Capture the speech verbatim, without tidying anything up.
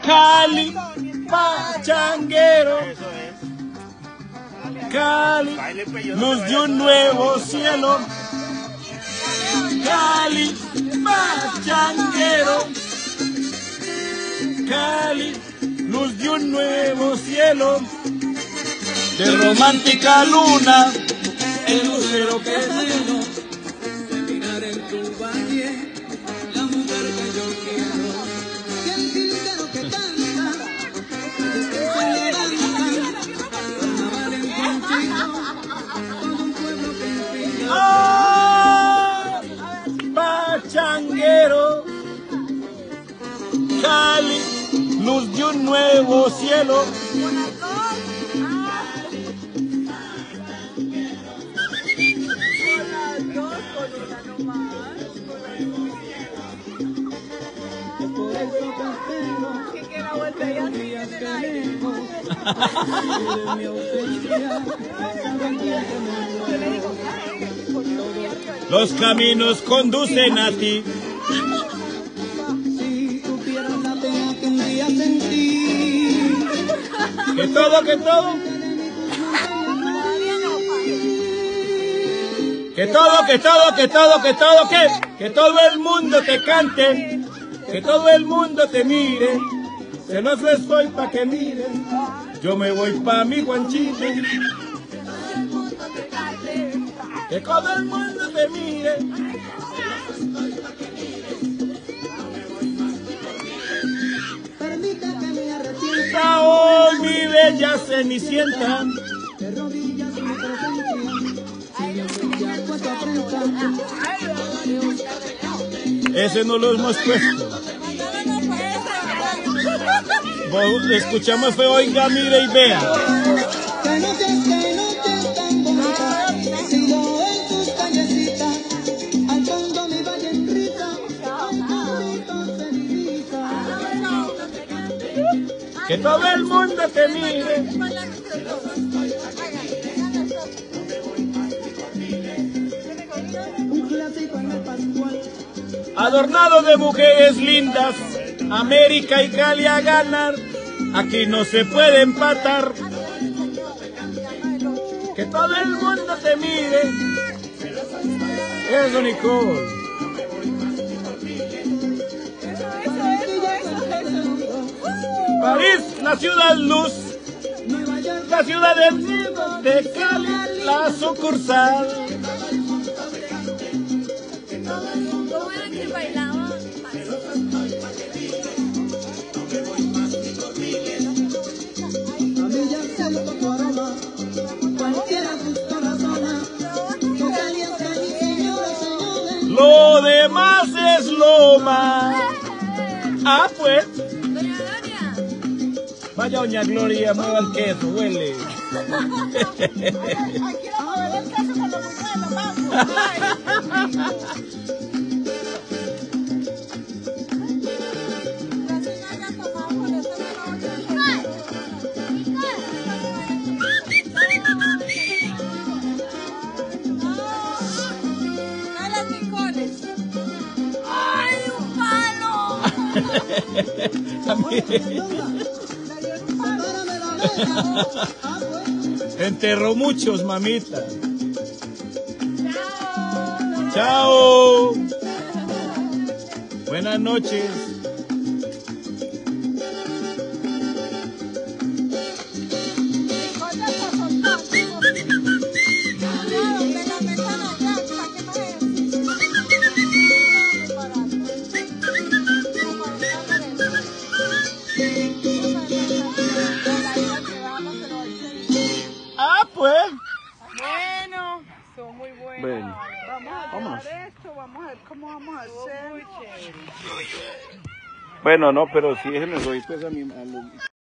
Cali, pachanguero. Cali, luz de un nuevo cielo. Cali, pachanguero. Cali, luz de un nuevo cielo. De romántica luna, el lucero que vino. De mirar en tu valle, la mujer que yo quiero. Y el jilguero que canta, que se levanta, carnaval en contigo, todo un pueblo que inspira. ¡Ah! Pachanguero, Cali, luz de un nuevo cielo. Los caminos conducen a ti. Si supieras la pena que un día sentí, Que todo, que todo. Que todo, que todo, que todo, que todo, que, que todo el mundo te cante. Que todo el mundo te mire. Se los estoy pa' que miren. Yo me voy pa' mi guanchito. Que todo el mundo te mire. permite que me arrepienta. Hoy mi bella cenicienta. De rodillas me presencia, si yo soy ya puesto a prensa. Ese no lo hemos puesto. Escuchamos fue oiga, mire y vea. Que noches, que noches tan bonitas, sigo en tus callecitas, al fondo mi vallenrita, el cabrito se divisa. Que todo el mundo te mire. Un clásico en el Pascual, Adornado de mujeres lindas, América y Cali a ganar. Aquí no se puede empatar. Que todo el mundo te mire. Eso, Nicole. París, la ciudad luz. Nueva York, La ciudad del cielo de Cali, la sucursal. ¿Cómo era que bailaba? a mí ya siento tu aroma, cualquiera gusto razona, que caliente mi señora, señores. Lo demás es loma. Ah, pues. Doña Gloria. Vaya, doña Gloria, mueva el queso, huele. Aquí no mover el caso con los buñuelos, vamos. ¡Ay, un palo! A mí- Prepárame la oreja. Ah, pues. Enterró muchos, mamita. ¡Chao! Chao. Buenas noches. Ah, pues. Bueno, son muy buenas. Bueno, Vamos a vamos. hacer esto, vamos a ver cómo vamos a hacer. Muy chévere. Bueno, no, pero sí, déjenme oír pues a mi... A lo-